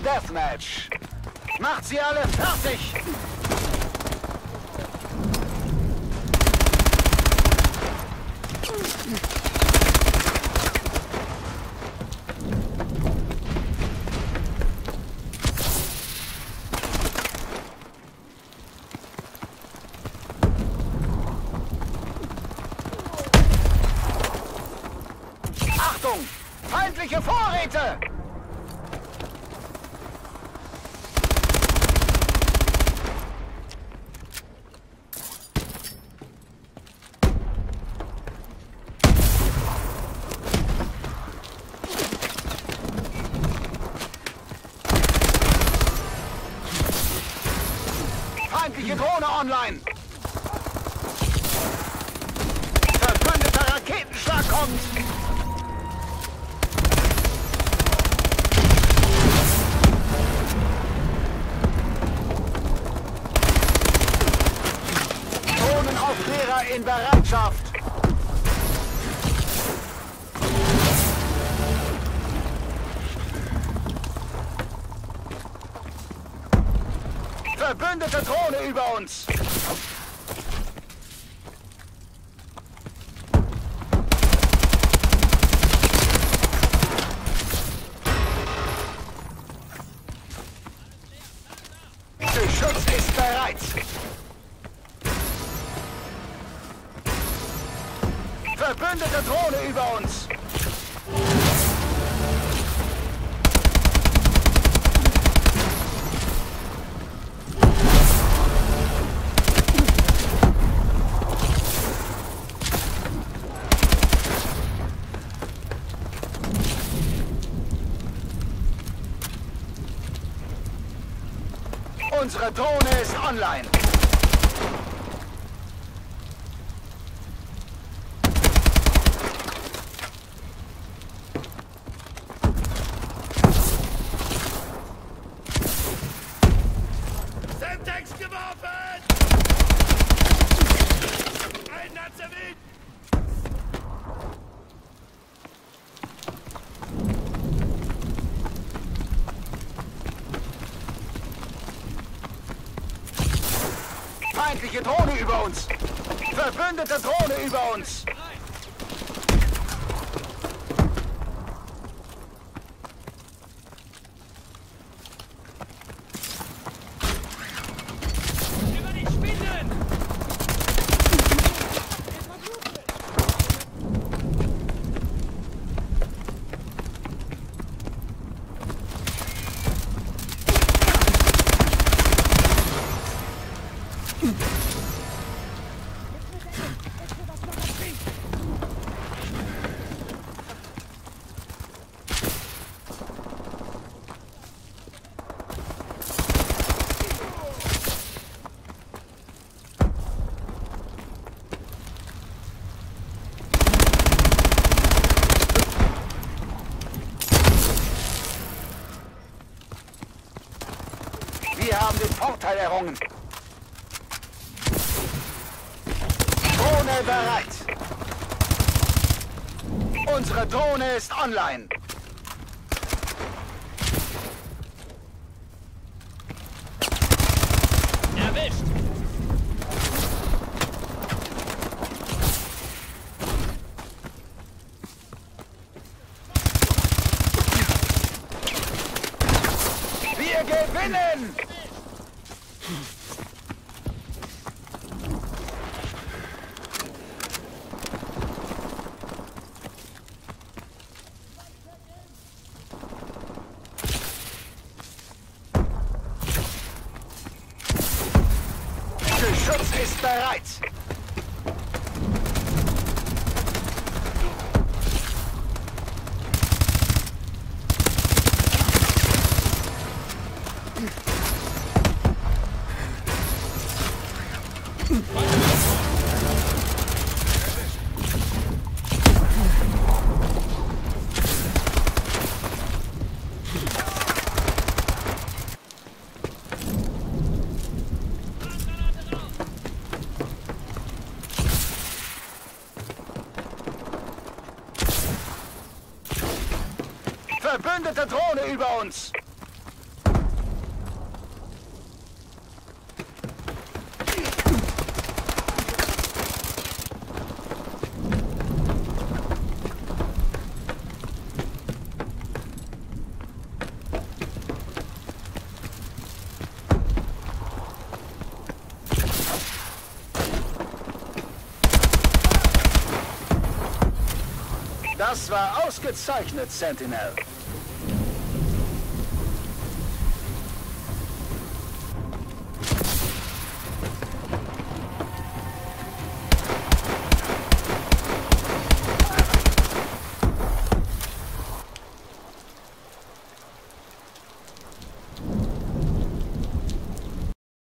Deathmatch. Macht sie alle fertig! Achtung! Feindliche Vorräte! Feindliche Drohne online! Verbündeter Raketenschlag kommt! Drohnenaufklärer in Bereitschaft! Verbündete Drohne über uns! Geschütz ist bereit! Verbündete Drohne über uns! Unsere Drohne ist online. Semtex geworfen! Ein Nazareth! Feindliche Drohne über uns! Verbündete Drohne über uns! Über die Spinnen! Wir haben den Vorteil errungen. Drohne bereit. Unsere Drohne ist online. Erwischt! Wir gewinnen! Geschütz ist bereit. Verbündete Drohne über uns! Das war ausgezeichnet, Sentinel.